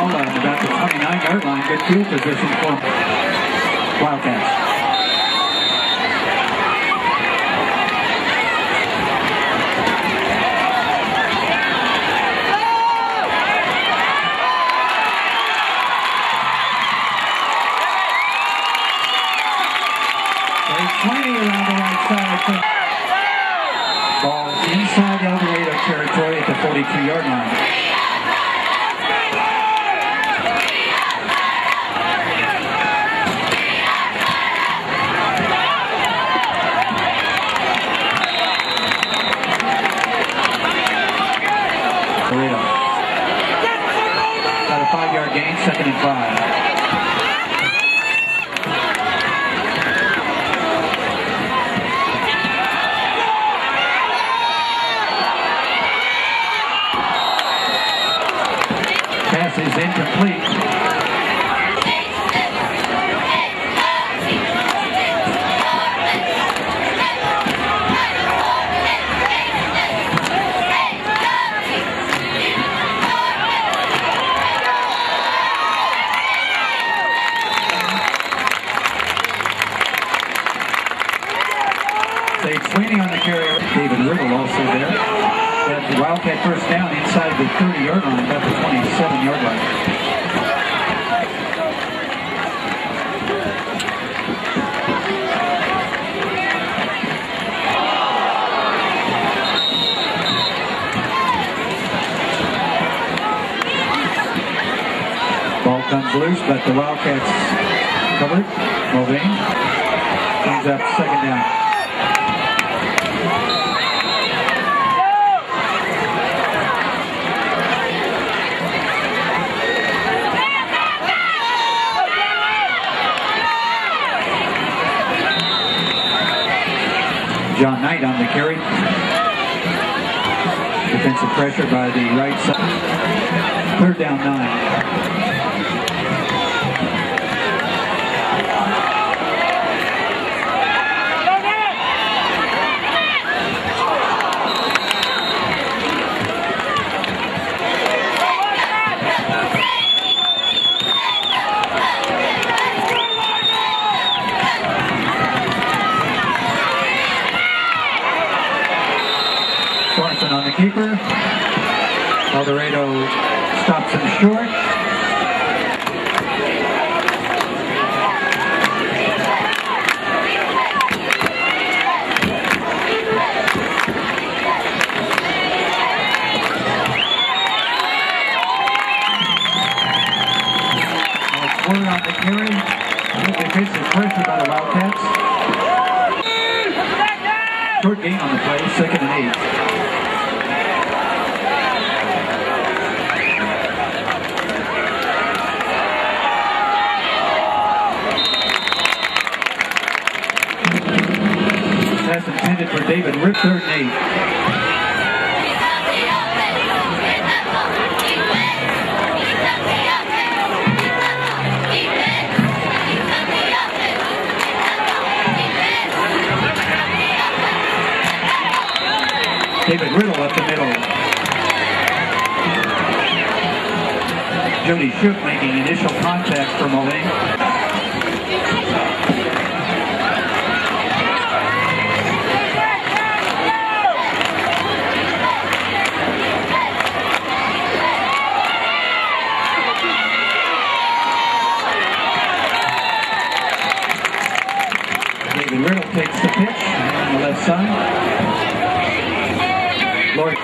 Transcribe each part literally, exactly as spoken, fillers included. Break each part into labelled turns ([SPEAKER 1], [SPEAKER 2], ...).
[SPEAKER 1] ball uh, about the twenty-nine yard line. Good field position for Wildcats. twenty around the right side. Ball inside El Dorado territory at the forty-two yard line. Dorado. Got a five yard gain, second and five. Pass is incomplete. Dave Sweeney on the carrier. David Riddle also there. That's the Wildcat first down inside the thirty yard line, about the twenty-seven yard line. Ball comes loose, but the Wildcats covered. Mulvane comes up second down. John Knight on the carry. Defensive pressure by the right side. Third down nine. Sorensen on the keeper. El Dorado stops him short. Warner on the carry. They face the pressure by the Wildcats. Short gain on the play, second and eight. Pass intended for David Rip, third and eight. David Riddle up the middle. Jody Shook making initial contact for Mulvane. David Riddle takes the pitch on the left side. Lord.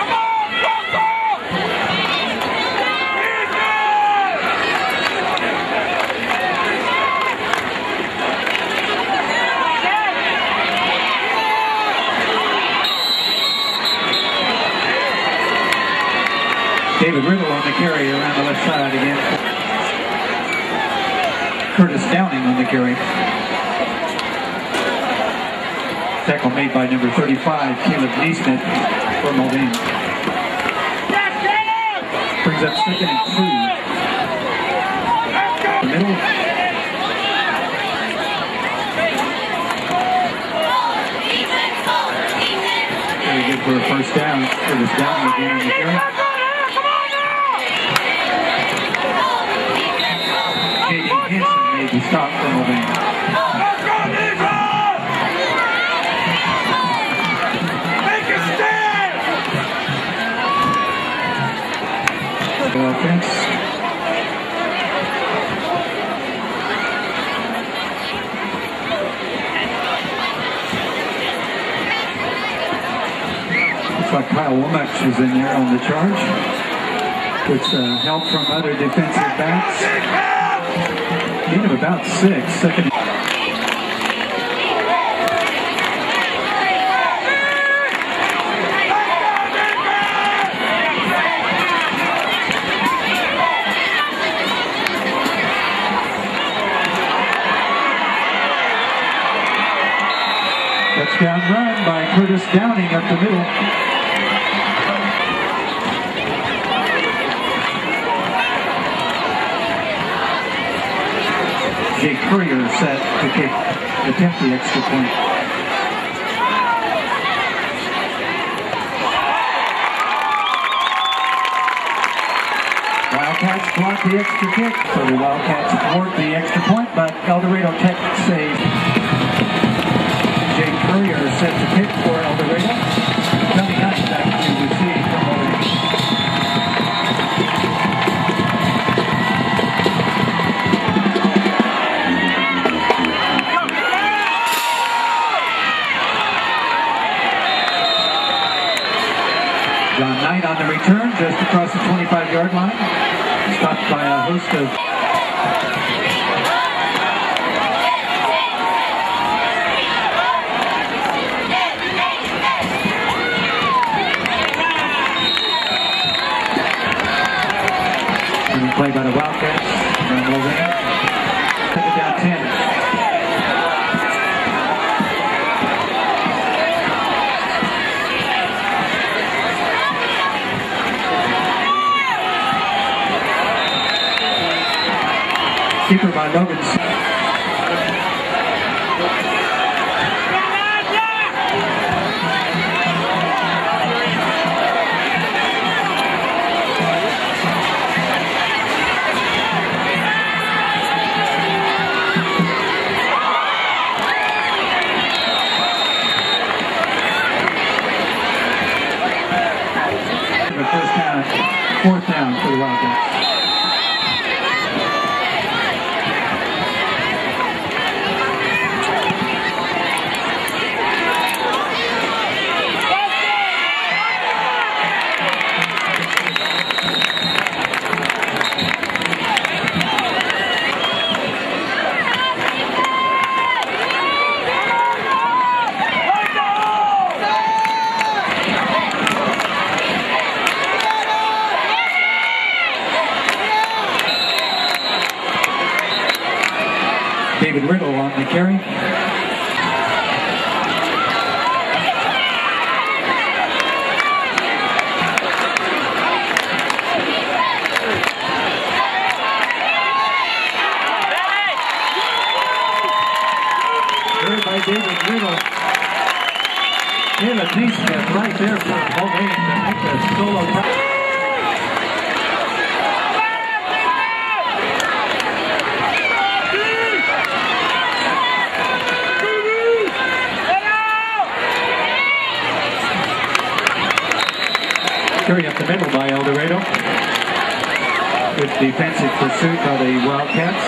[SPEAKER 1] David Riddle on the carry around the left side again. Curtis Downing on the carry. Tackle made by number thirty-five, Caleb Neesmith for Mulvane. Brings up second and two. The middle. Very good for a first down. Curtis Downing again on the carry. the stop from Mulvaney.
[SPEAKER 2] Make a stand!
[SPEAKER 1] The offense. Looks like Kyle Womack is in there on the charge. With uh, help from other defensive backs. Gain of about six. Second. Touchdown run by Curtis Downing up the middle. Jake Courier set to kick, attempt the extra point. Wildcats block the extra kick, so the Wildcats thwart the extra point, but El Dorado Tech saves. Jake Courier set to kick for El Dorado. Coming up back to receive from Mulvaney. John Knight on the return, just across the twenty-five yard line. Stopped by a host of... Play by the Wildcats. And Mulvaney. Take it down ten. Keeper by Logan. First down, fourth down for the Wildcats. David Riddle on the carry. Carried by David Riddle. David Neesmith right there for Mulvaney to make a solo touch. Carry up the middle by El Dorado. Good defensive pursuit by the Wildcats.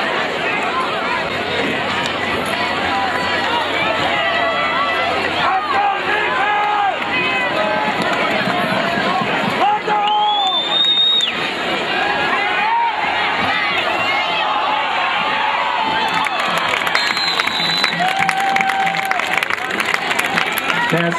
[SPEAKER 1] Pass.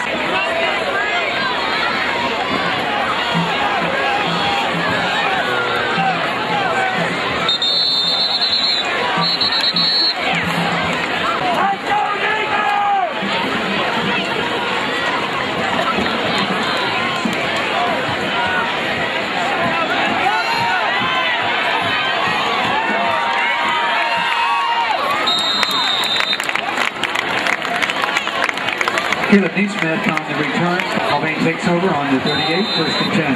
[SPEAKER 1] Caleb Neesmith on the return. Mulvaney takes over on the thirty-eight, first and ten.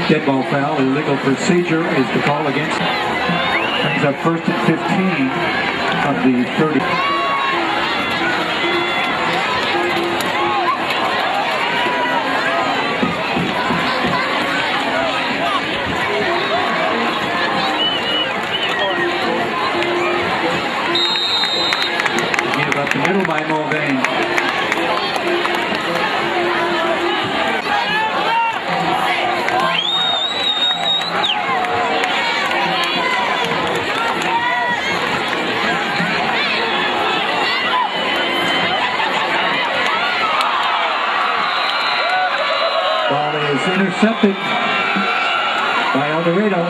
[SPEAKER 1] Dead ball foul, illegal procedure is the call against. Brings up first and fifteen of the thirty. Again, about the middle by Mulvane. Ball is intercepted by El Dorado.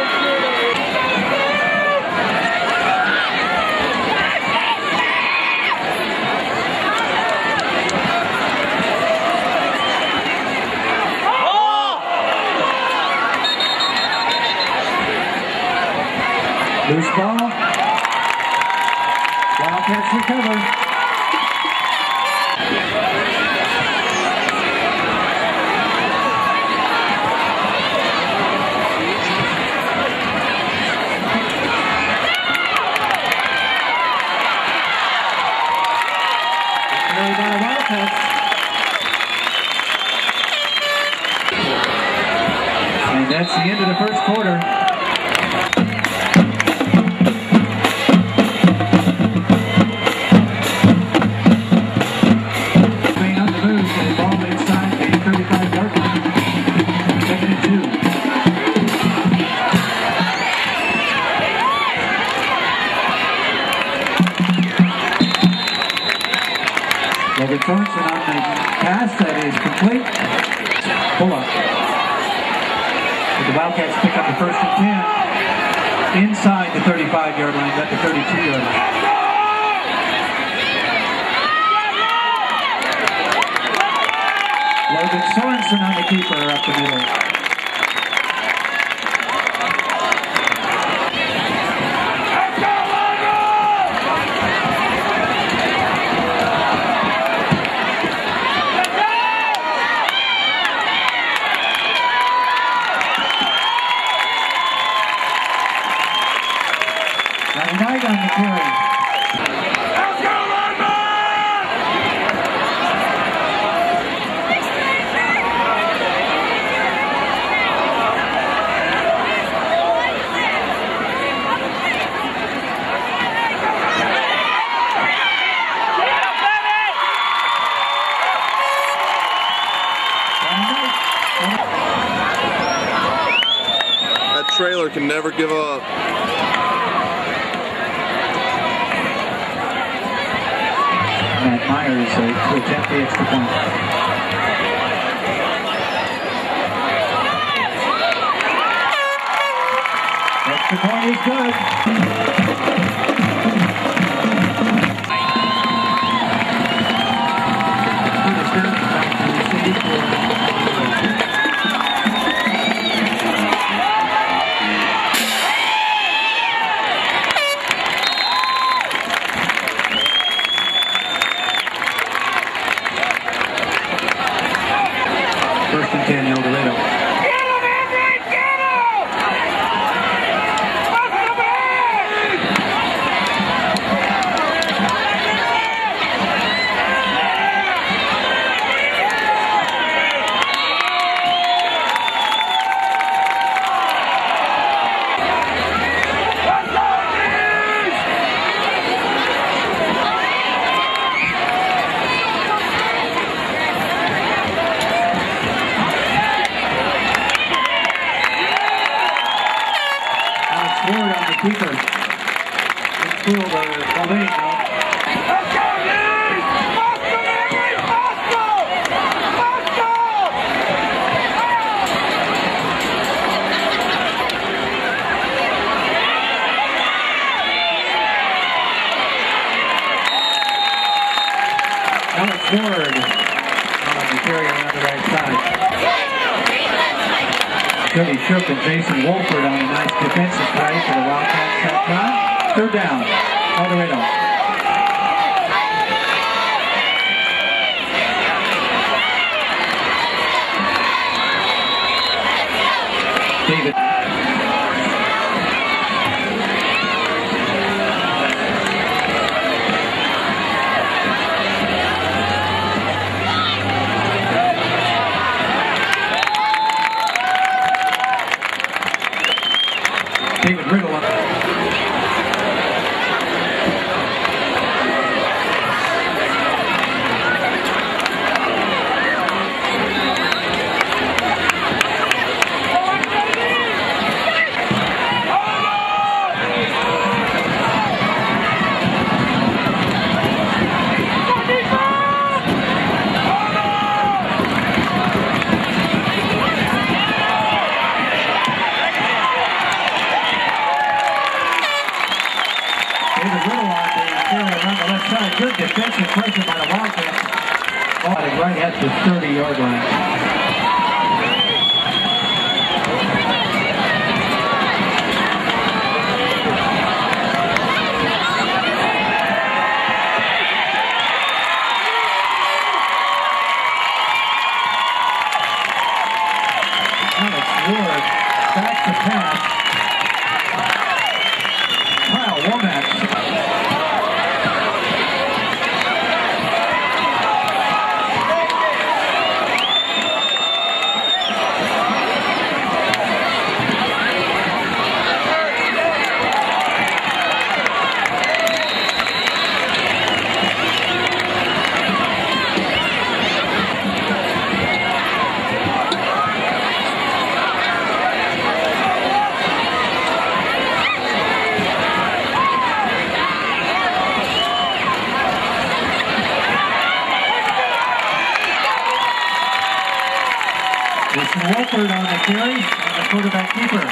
[SPEAKER 1] Loose ball. Wildcats recover. And that's the end of the first quarter. Spain on the move, and the ball inside the thirty-five yard line. Second and two. Logan Sorensen on the pass that is complete. Pull up. The Wildcats pick up the first and ten inside the thirty-five yard line, at the thirty-two yard line. Logan Sorensen on the keeper up the middle. Right on the carry.
[SPEAKER 2] Let's go,
[SPEAKER 3] That trailer can never give up.
[SPEAKER 1] Matt Myers uh, to attempt the extra point. Extra point is good. First and ten, El Dorado.
[SPEAKER 2] Get him, Henry! Get him! Bust the bag! Let's go, Eagles!
[SPEAKER 1] Ward on the keeper. It's cool, but Mulvane now.
[SPEAKER 2] Let's go, Eagles! Bust them, Henry! Bust them! Bust them!
[SPEAKER 1] Alex Ward on the carry around the right side. Cody Shook and Jason Wolford on a nice defensive play for the Wildcats that time. Third down, El Dorado. right at the thirty-yard line. Ward back to pass. Kyle Womack. Jason Wolford on the carry, and the quarterback keeper.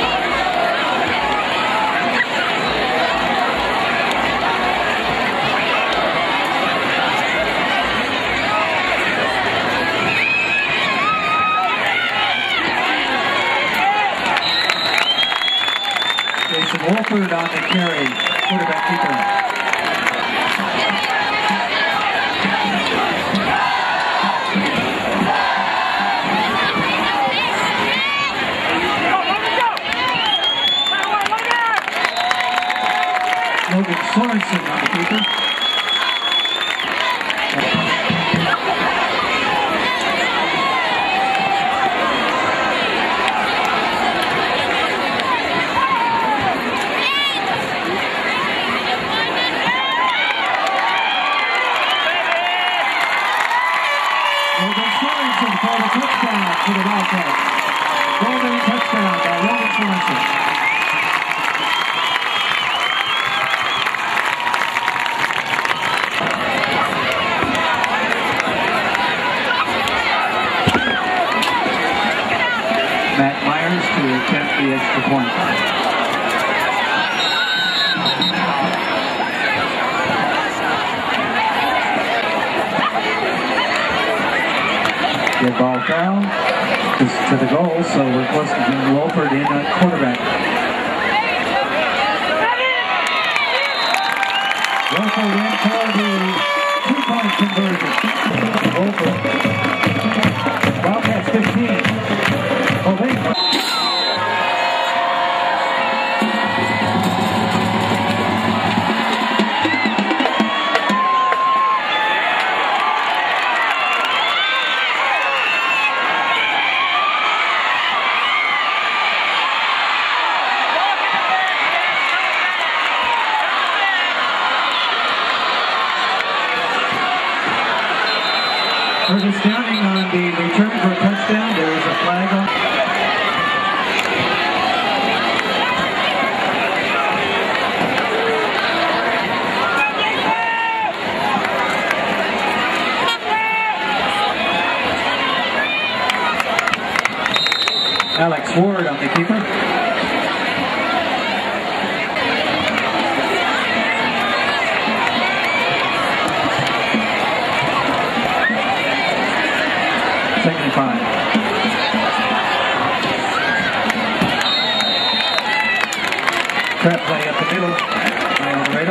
[SPEAKER 1] Jason Wolford on the carry, quarterback keeper. Logan Sorensen on the keeper. Logan Sorensen for the touchdown to the Wildcats. Golden touchdown by Logan Sorensen. Matt Myers to attempt the extra point. Good ball foul. Just to the goal, so we're close to getting Wolford in at quarterback. Wolford in for the two-point conversion. Wolford. Wildcats fifteen. Oh, wait. Curtis Downing on the return for a touchdown. There is a flag on. Alex Ward on the keeper. Second and five. Trap play up the middle by Alvarado.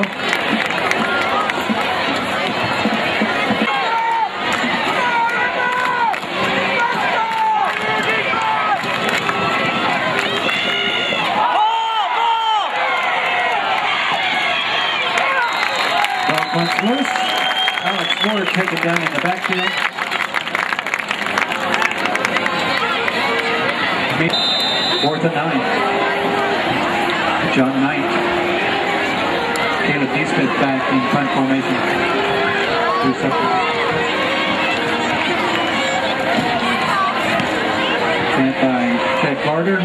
[SPEAKER 1] Ball once loose. Alex Ward taken down in the backfield. Fourth and nine. John Knight. Caleb Neesmith back in punt formation. Two substitutes. Sent by Chet Carter.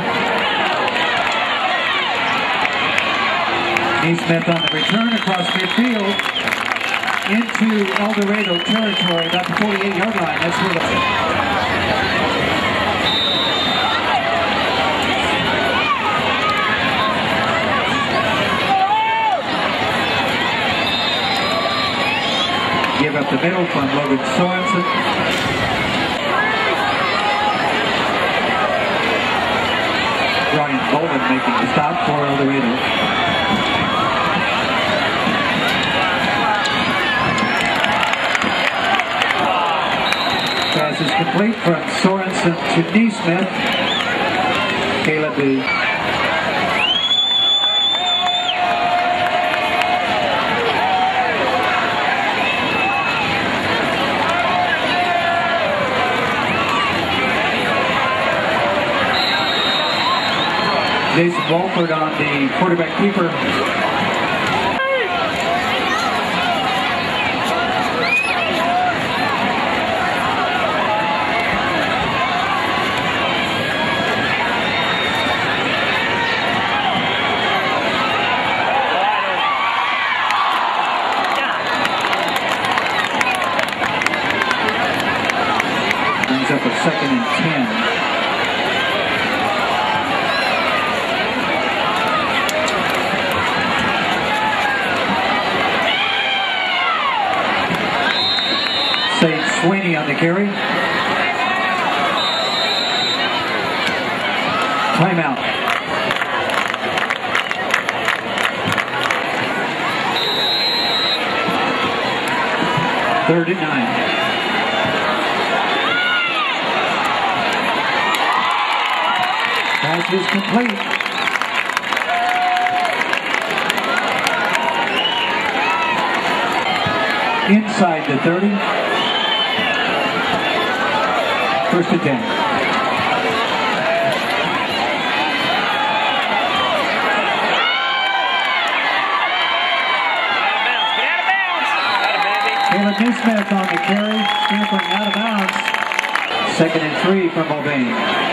[SPEAKER 1] Neesmith on the return across midfield into El Dorado territory, about the forty-eight yard line. That's where the Give up the middle from Logan Sorensen. Ryan Bowen making the stop for El Dorado. Pass is complete from Sorensen to Neesmith. Caleb B. Jason Walford on the quarterback keeper. Brings up a second and ten. Sage Sweeney on the carry. Timeout. Third and nine. Pass is complete. Inside the thirty. First and ten. Caleb Neesmith on the carry, scampering out of bounds. Second and three for Mulvane.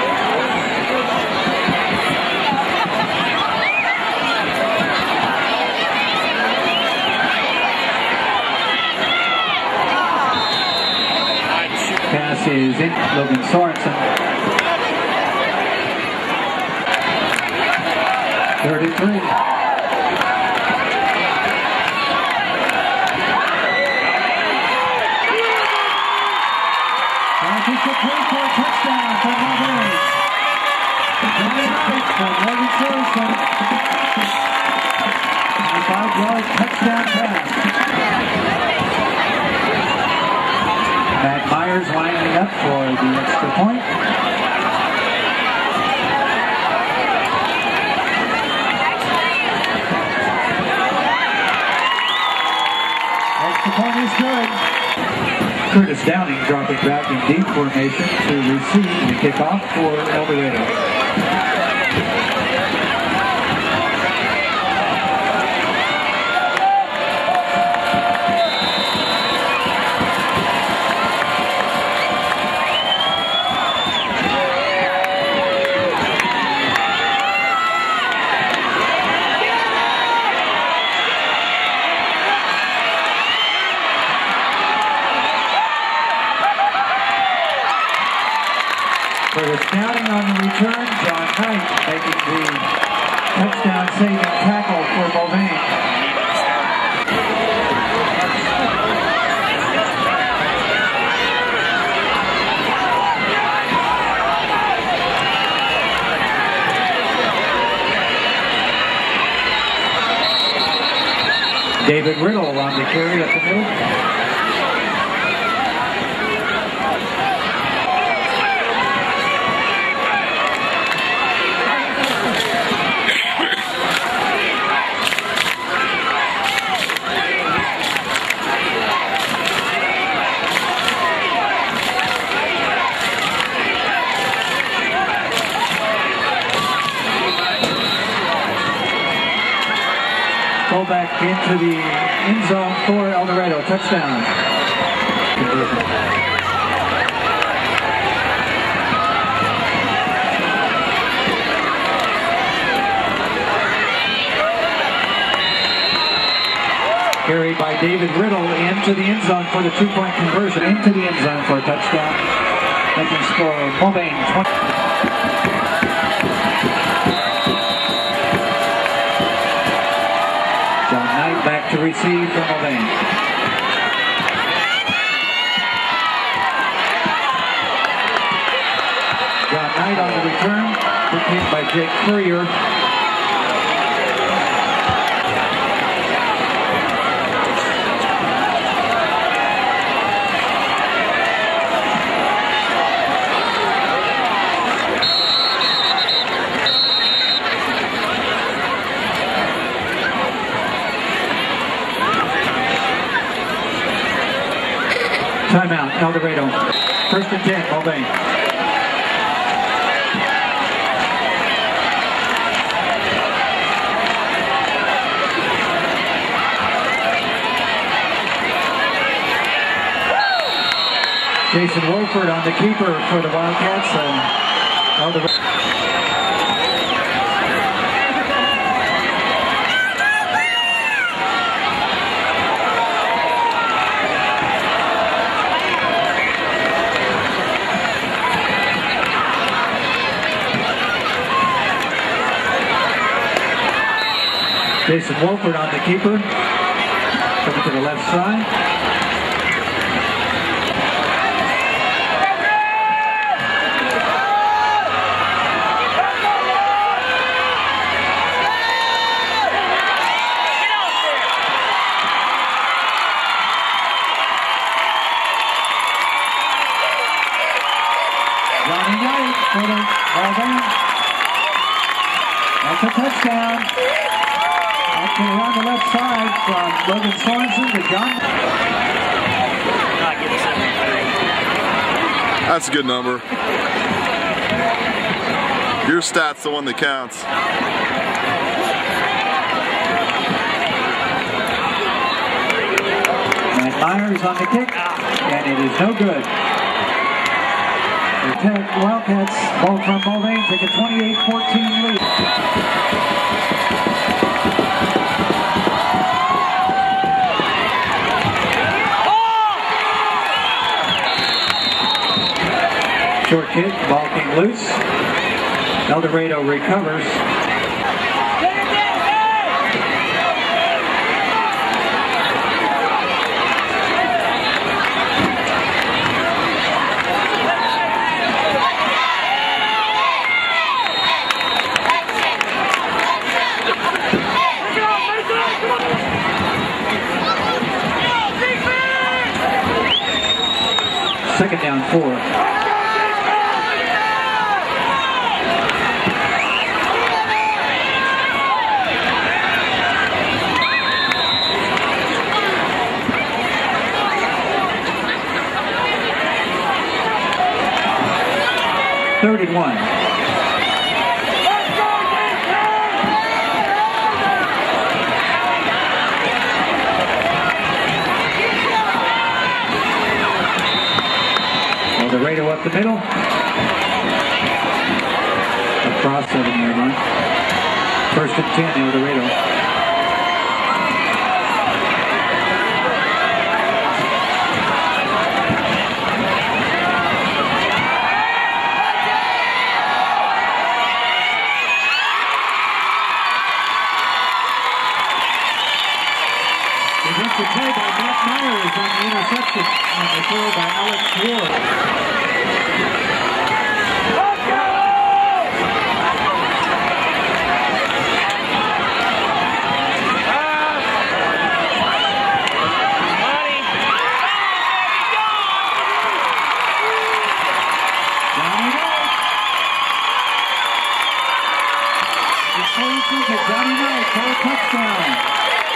[SPEAKER 1] Pass is in. Logan Sorensen. Third and three. Pass is complete for a touchdown for Mulvane. From Logan Sorensen. A five-yard touchdown pass. Matt Myers lining up for the extra point. Extra point is good. Curtis Downing dropping back in deep formation to receive the kickoff for El Dorado. Curtis Downing on the return. John Knight making the touchdown saving tackle for Mulvane. David Riddle on the carry up the middle. Back into the end zone for El Dorado. Touchdown. Carried by David Riddle into the end zone for the two-point conversion. Into the end zone for a touchdown. Making score Mulvane twenty. Back to receive from Mulvane. Jake Furrier. Timeout, El Dorado. First and ten, Mulvane. Jason Wolford on the keeper for the Wildcats. Uh, El Dorado. Jason Wolford on the keeper, coming to the left side. Johnny Knight for the Mulvane. That's a touchdown. Acting around the left side from Logan Sorensen to John.
[SPEAKER 3] That's a good number. Your stat's the one that counts.
[SPEAKER 1] Matt Myers on the kick, and it is no good. The Tech Wildcats, ball from Mulvane, take a twenty-eight fourteen lead. Short kick, ball came loose. El Dorado recovers. Second down, four. thirty-one. El Dorado up the middle. Across seven-yard line. First and ten, El Dorado. The play by Matt Myers on the interception on the throw by Alex Ward. Johnny Knight. It's forty-two to Johnny Knight for a touchdown.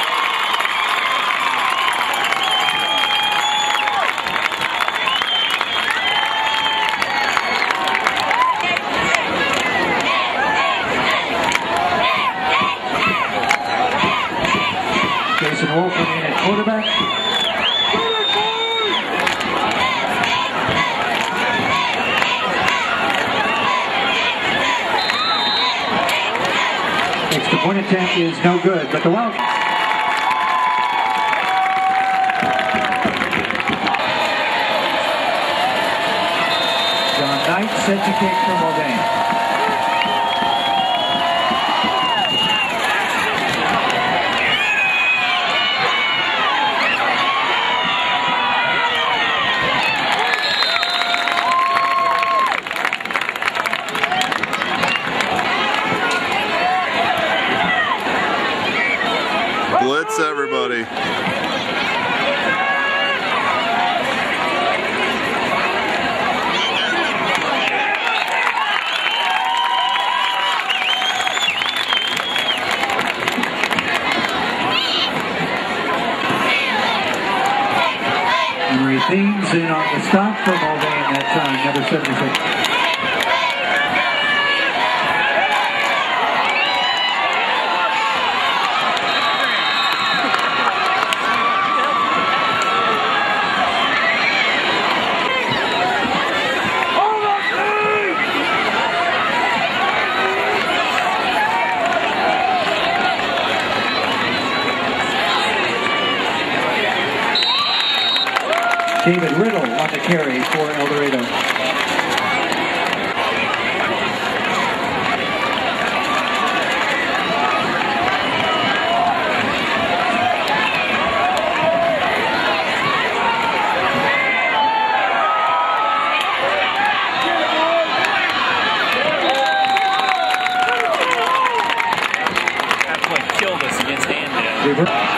[SPEAKER 1] Jason Wolford in at quarterback. Extra point attempt is no good, but the Wildcats. John Knight set to kick for Mulvane. Themes in on the stop for Mulvane that time, number seventy-six. David Riddle on the carry for El Dorado.
[SPEAKER 4] That's what killed us against Andale.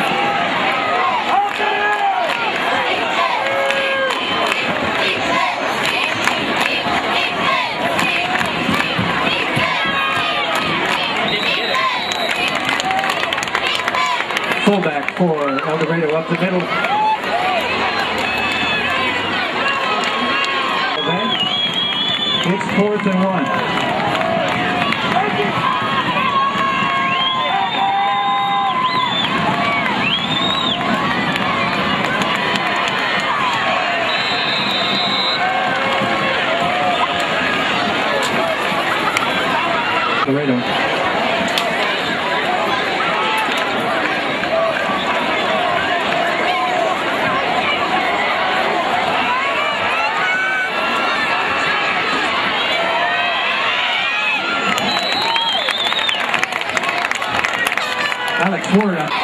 [SPEAKER 1] Fullback for El Dorado up the middle. Okay. It's fourth and one. Dorado. Alex Ward on.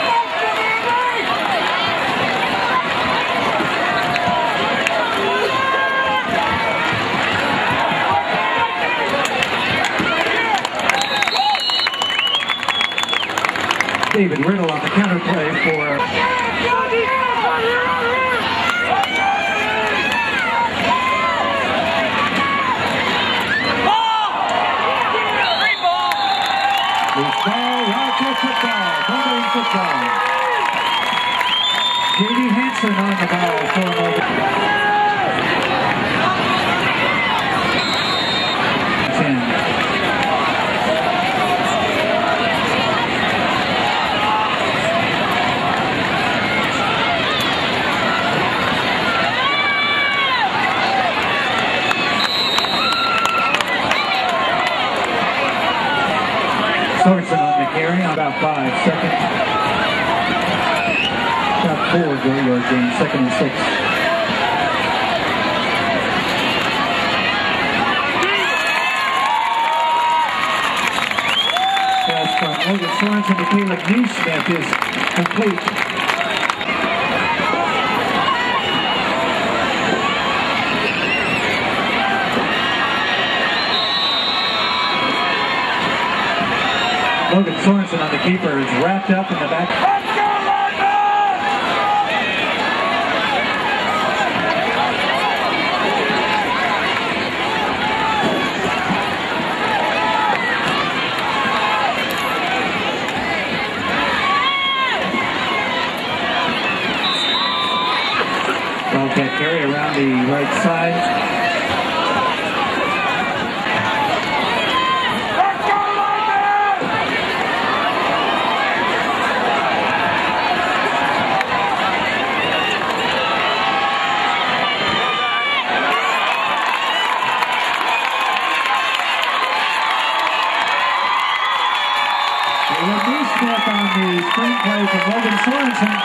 [SPEAKER 1] David Riddle on the counter play for football. J D Hanson on the ball for Mulvane. Sorensen on the carry on about five seconds. About four go-yard gain, second and six. Pass from Logan Sorensen to Caleb Neesmith is complete. Logan Sorensen on the keeper is wrapped up in the back.
[SPEAKER 2] Let's go,
[SPEAKER 1] Wildcat carry around the right side. Neesmith on the screenplay from Logan Sorensen.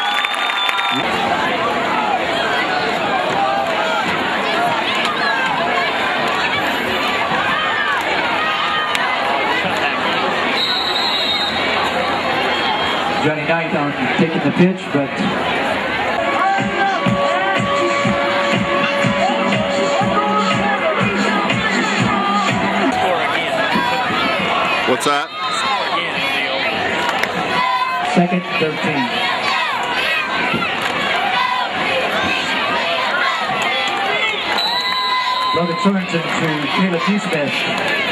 [SPEAKER 1] Johnny Knight on taking the pitch, but
[SPEAKER 3] what's that?
[SPEAKER 1] second, thirteen. Logan Sorensen to Caleb Neesmith.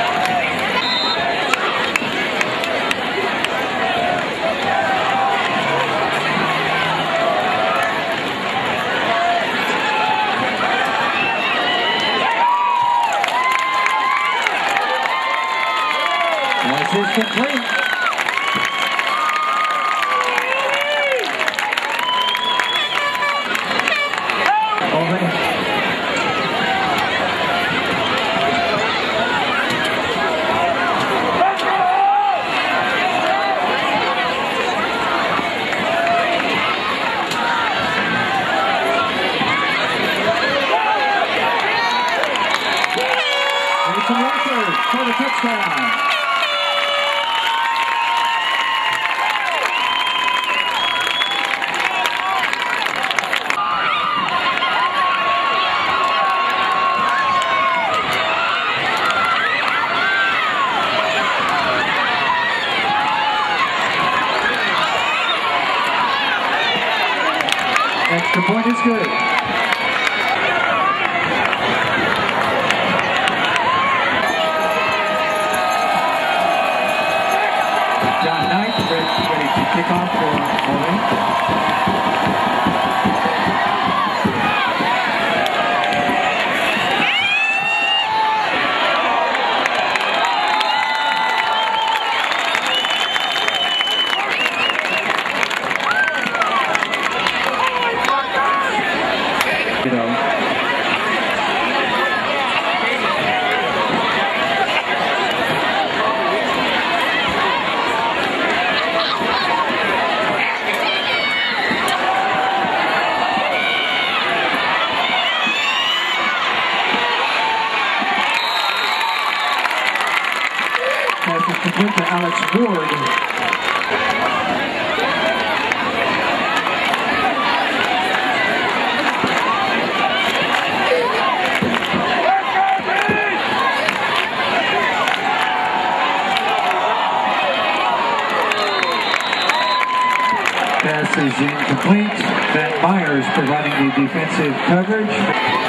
[SPEAKER 1] is complete. Mulvane. For the touchdown. Extra point is good. John Knight ready to kick off for Mulvane. You know. Pass is complete to Alex Ward. Pass is incomplete. Matt Myers providing the defensive coverage.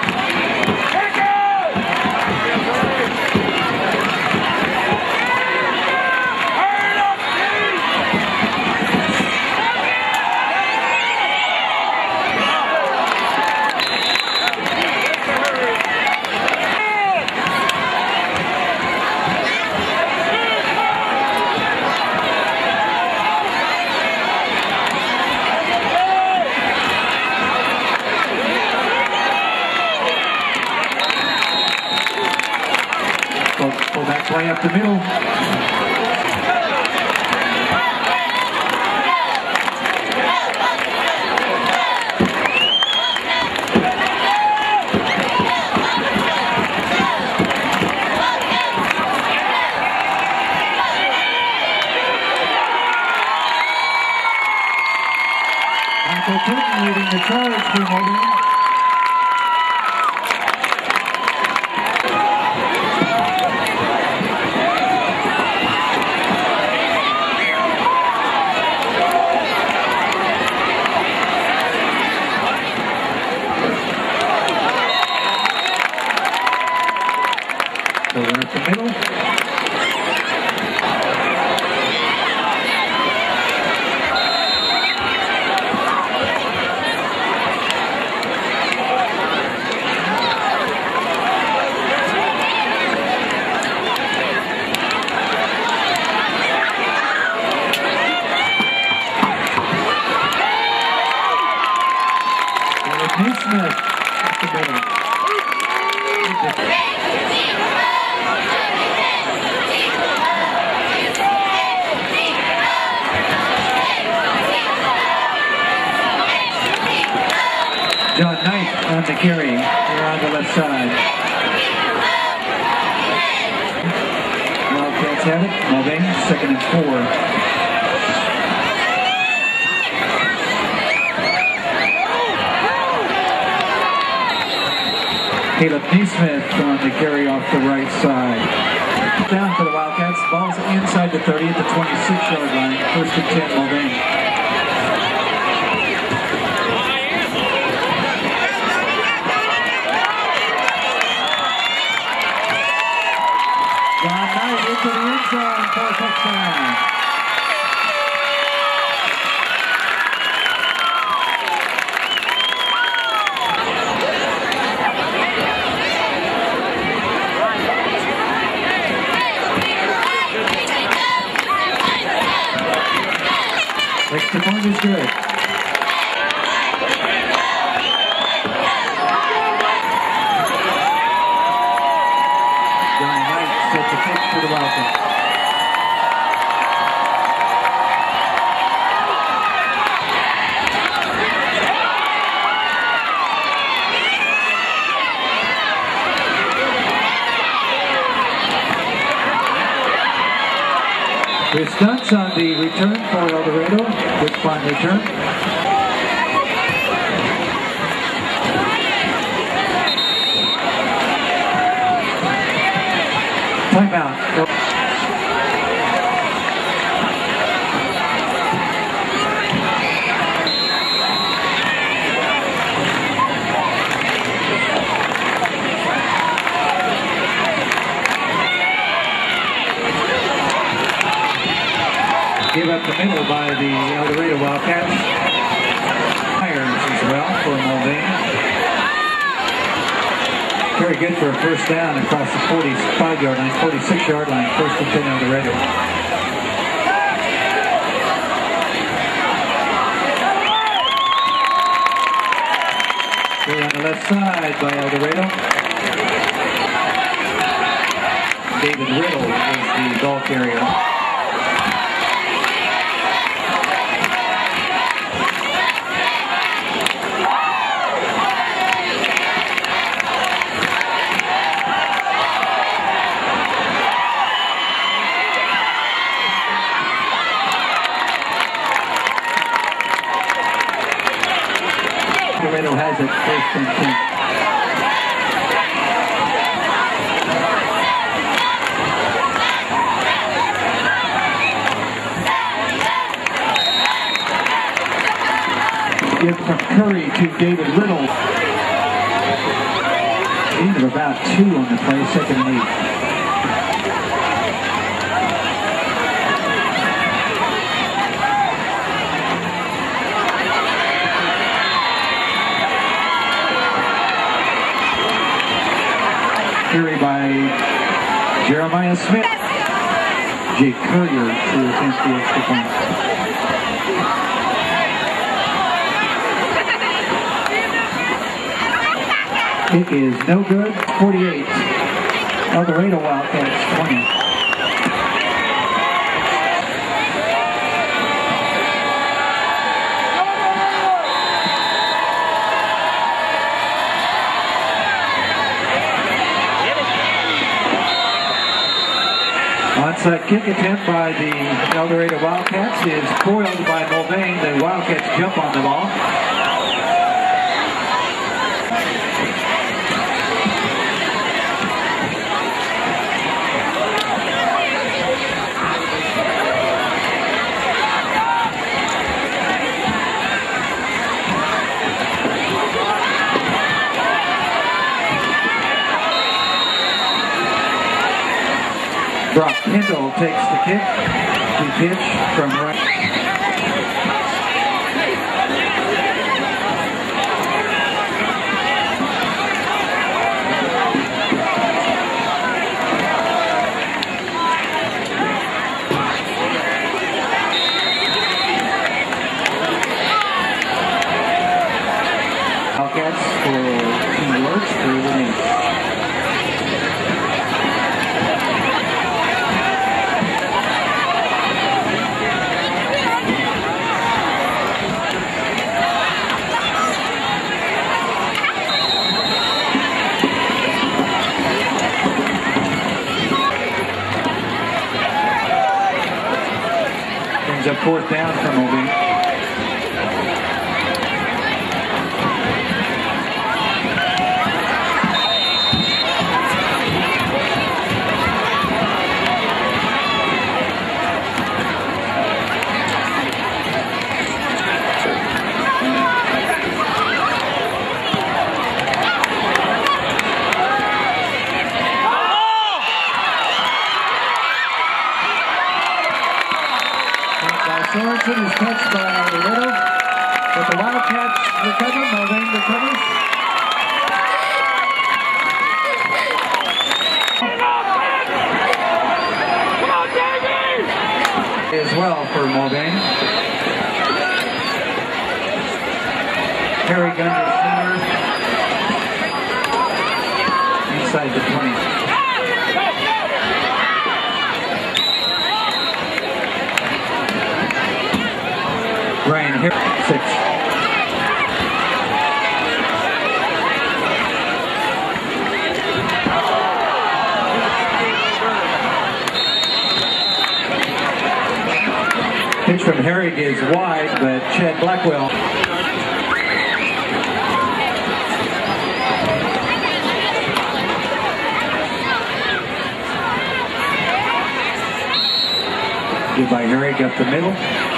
[SPEAKER 1] Pull that play up the middle. Michael Clinton leading the charge for Mulvane. So we're at the middle. Naismith at the middle. John Knight on the carry. Here on the left side. Wildcats have it. Mulvane, second and four. Caleb Naismith on the carry off the right side. Down for the Wildcats. Ball's inside the thirty at the twenty-six yard line. First and ten, Mulvane. John Knight into the end zone for a touchdown.
[SPEAKER 5] Take
[SPEAKER 1] The point is good. Johnny Knight sets a kick for the Wildcats. With stunts on the return for El Dorado. Good fun return. Timeout. Give up the middle by the El Dorado Wildcats. Irons as well for Mulvane. Very good for a first down across the forty-five yard line, forty-six yard line, first and ten El Dorado. Here on the left side by El Dorado. David Riddle is the ball carrier. Dorado has it first and ten. Give from Curry to David Riddle. Gain of about two on the play, second and eight. Carry by Jeremiah Smith. Jake Currier to attempt the extra point. It is no good. forty-eight. El Dorado Wildcats twenty. Onside kick attempt by the El Dorado Wildcats is foiled by Mulvane. The Wildcats jump on the ball. Brock Kendall takes the kick. The pitch from right. Wildcats for King Lurch through the knee. Brings up fourth down from Mulvane. Sorensen is touched by Little, but the Wildcats recover. Mulvane recovers. As well for Mulvane. under center. Inside the twenty. Ryan here, six. Pitch from Herrig is wide, but Chad Blackwell. Good by Herrig up the middle.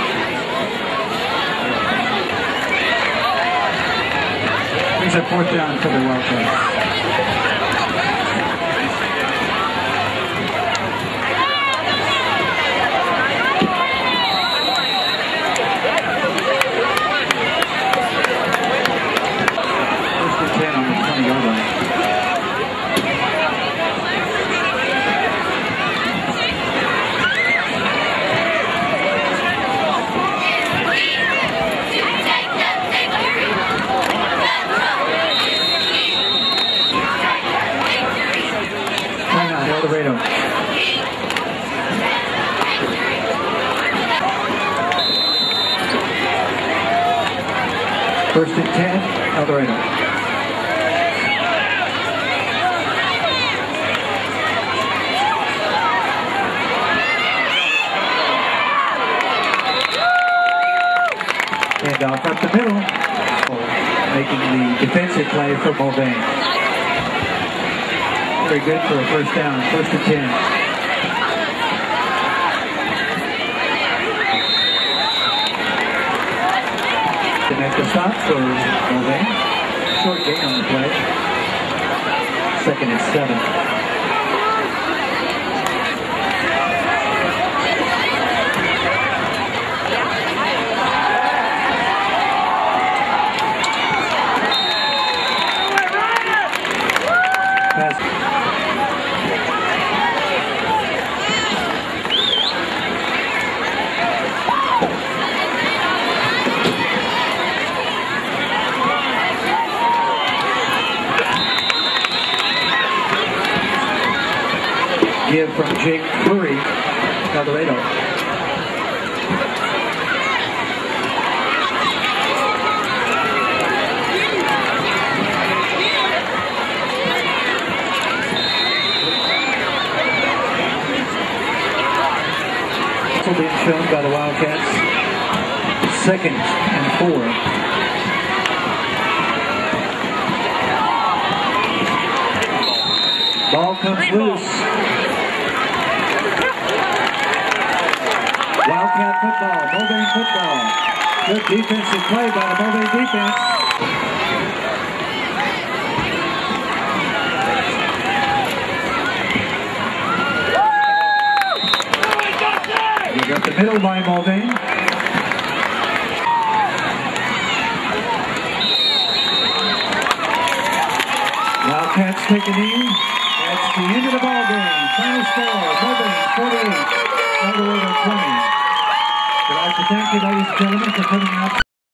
[SPEAKER 1] Brings a fourth down for the Wildcats. Laredo. First and ten, El Dorado. And off up the middle, making the defensive play for Mulvane. Very good for a first down, first and ten. Connect the stop for Mulvane. Short gain on the play. Second and seven. Pass. Give from Jake Fleury, El Dorado. Also being shown by the Wildcats. Second and four. Ball comes loose. Wildcat football, Mulvane football. Good defensive play by the Mulvane defense. You got the middle by Mulvane. Wildcats take a knee. That's the end of the ball game. Final score, Mulvane forty-eight, El Dorado twenty. I'd like to thank you, ladies and gentlemen, for coming out.